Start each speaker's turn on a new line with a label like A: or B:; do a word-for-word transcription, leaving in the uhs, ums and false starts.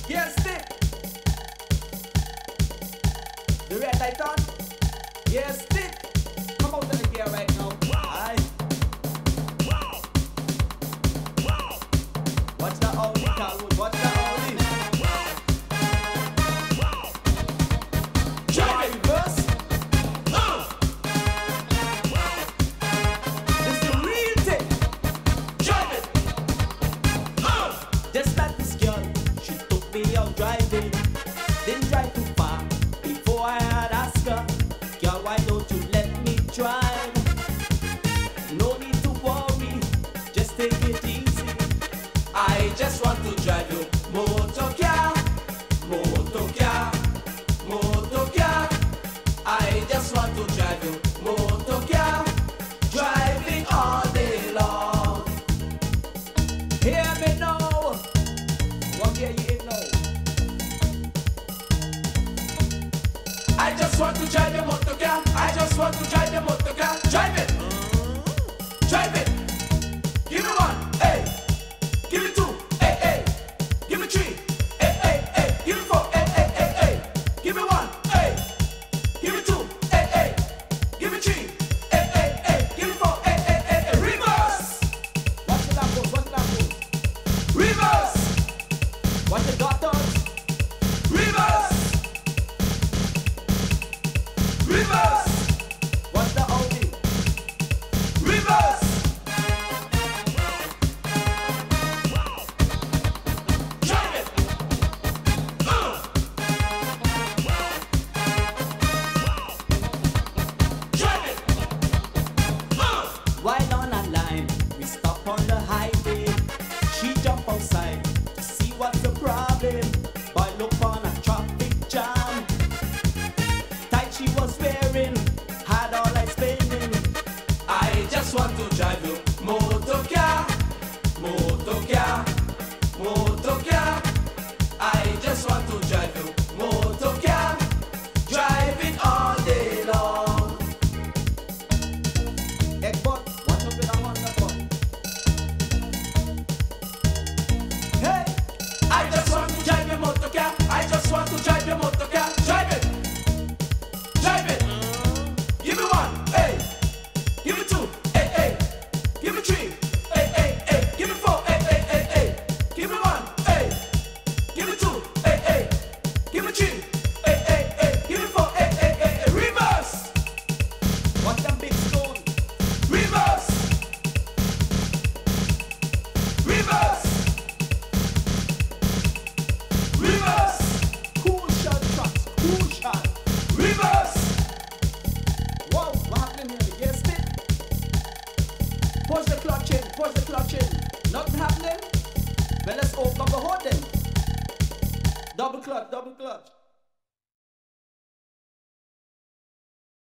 A: Yes, stick. The red light on. Yes, stick. Come out of the gear right now. Aye. Watch the Audi, Carlwood. Watch the Audi. Try reverse. Uh. It's the real thing. Drive it. Uh. Just like this girl, she took me out driving. Didn't drive too far before I had asked her, girl, why don't you let me drive? No need to worry, just take it easy. I just want to drive you motor car, motor car, motor car. I just want to drive you motor car, driving all day long. Hear me now, what hear you in now? I just want to drive your motor car. I just want to drive your motor car. Drive it, drive it. Give me one, hey. Give me two, hey, hey. Give me three, hey, hey, hey. Give me four, hey, hey, hey, hey. Give me one, hey. Give me two, hey, hey. Give me three, hey, hey, hey. Give me four, hey, hey, hey, hey. Reverse. Watch the lamppost, watch the lamppost. Reverse. Watch the gutters. Reverse. Reverse. Watch the Audi. Reverse. Drive it. Uh. Drive it. Uh. While on a line, we stop on the highway. She jump outside to see what's the problem. Boy, look on a traffic jam. Tight she was wearing, had all I spending. I just want to drive you motor car, motor car, motor car. I just want to drive you motor car, driving all day long. Egbot, watch out with a Honda bot. Hey, I just want to drive your motor car. I just want to drive your motor car. Drive it. Drive it. Give me one, hey. Give me two, hey, hey. Give me three, hey, hey, hey. Give me four, hey, hey, hey, hey. Give me one, hey. Give me two, hey, hey. Give me three, hey, hey, hey. Give me four, hey, hey, hey, hey. Reverse. Watch them big stone. Reverse. Reverse. Reverse. Cool shot trucks, cool shot. Reverse. Whoa, what happening here? Yes, it. Push the clutch in, push the clutch in. Nothing happening? Well, let's open up the hood then. Double clutch, double clutch.